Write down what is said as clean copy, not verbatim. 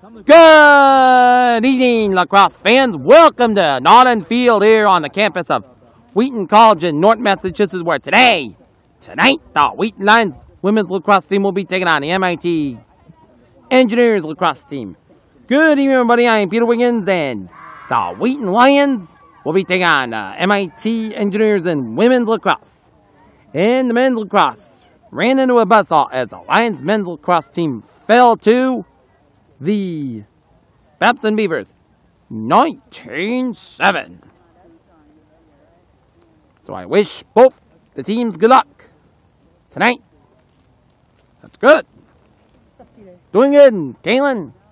Good evening, lacrosse fans. Welcome to Norton Field here on the campus of Wheaton College in North Massachusetts, where tonight, the Wheaton Lyons women's lacrosse team will be taking on the MIT Engineers lacrosse team. Good evening, everybody. I am Peter Wiggins, and the Wheaton Lions will be taking on MIT Engineers in women's lacrosse. And the men's lacrosse ran into a buzzsaw as the Lions men's lacrosse team fell to the Babson Beavers 19-7. So I wish both the teams good luck tonight. That's good. Doing good, Galen.